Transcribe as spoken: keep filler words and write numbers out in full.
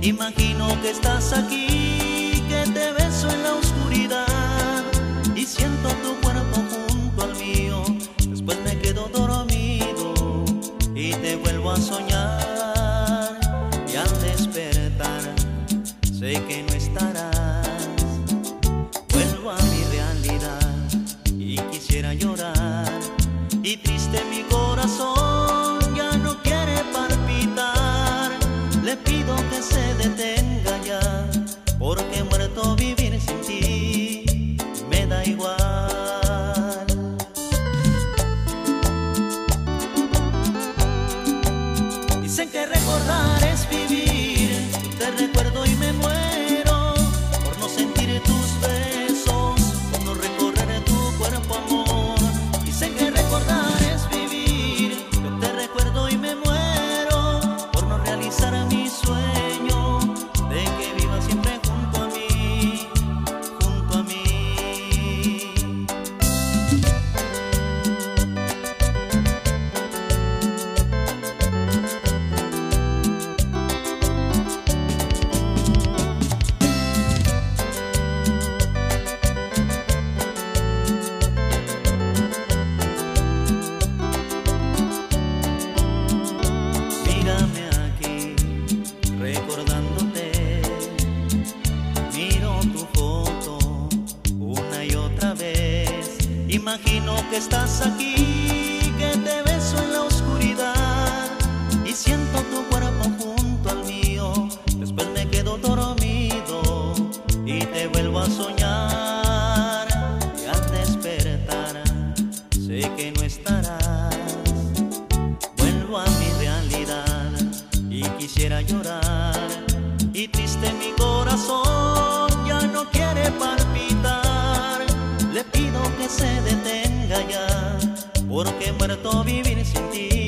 Imagino que estás aquí, que te beso en la oscuridad y siento tu cuerpo junto al mío. Después me quedo dormido y te vuelvo a soñar, y al despertar sé que no estarás. Vuelvo a mi realidad y quisiera llorar, y triste mi corazón ya no quiere palpitar. Le pido que se detenga ya, porque muerto vivir sin ti me da igual. Dicen que recordar es vivir, te recuerdo y me muero por no sentir tus besos, por no recorrer tu cuerpo, amor. Dicen que recordar es vivir, yo te recuerdo y me muero por no realizar mi sueño de que viva siempre junto a mí, junto a mí. Mírame aquí, recordándote, miro tu foto una y otra vez. Imagino que estás aquí, que te beso en la oscuridad y siento tu cuerpo junto al mío. Después me quedo dormido y te vuelvo a soñar, y al despertar sé que no estarás. Vuelvo a mi realidad y quisiera llorar, y triste mi corazón ya no quiere palpitar. Le pido que se detenga ya, porque muerto vivir sin ti